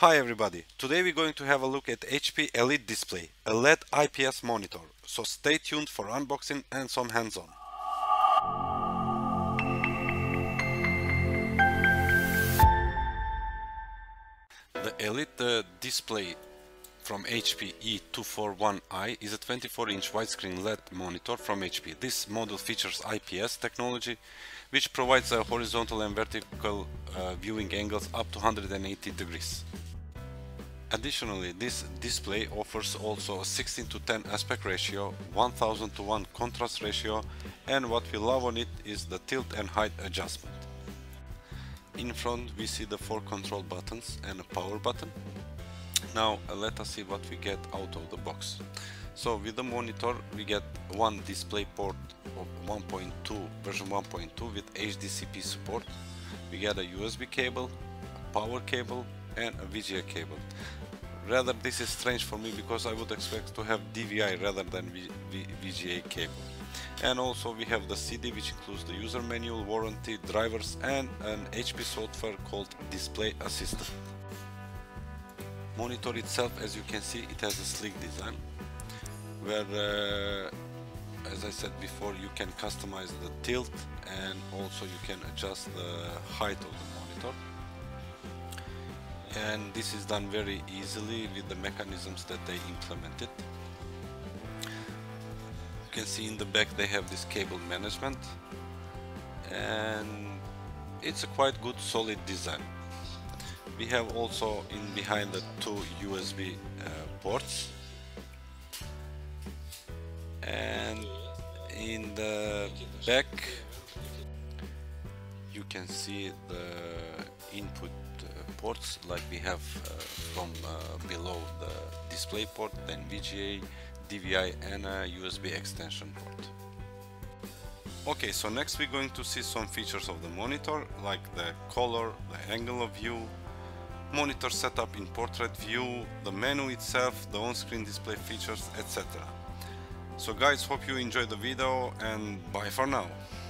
Hi everybody, today we're going to have a look at HP Elite Display, a LED IPS monitor, so stay tuned for unboxing and some hands-on. The Elite Display from HP E241i is a 24-inch widescreen LED monitor from HP. This model features IPS technology, which provides a horizontal and vertical viewing angles up to 180 degrees. Additionally, this display offers also a 16:10 aspect ratio, 1000:1 contrast ratio, and what we love on it is the tilt and height adjustment. In front we see the 4 control buttons and a power button. Now let us see what we get out of the box. So with the monitor we get one display port of 1.2 version 1.2 with HDCP support. We get a USB cable, a power cable, and a VGA cable. Rather, this is strange for me because I would expect to have DVI rather than VGA cable. And also we have the CD, which includes the user manual, warranty, drivers, and an HP software called Display Assistant. Monitor itself, as you can see, it has a sleek design where as I said before, you can customize the tilt and also you can adjust the height of the monitor. And this is done very easily with the mechanisms that they implemented. You can see in the back they have this cable management, and it's a quite good solid design. We have also in behind the 2 USB ports, and in the back you can see the input ports like we have from below the display port, then VGA, DVI, and a USB extension port. Okay, so next we're going to see some features of the monitor, like the color, the angle of view, monitor setup in portrait view, the menu itself, the on-screen display features, etc. So guys, hope you enjoyed the video, and bye for now.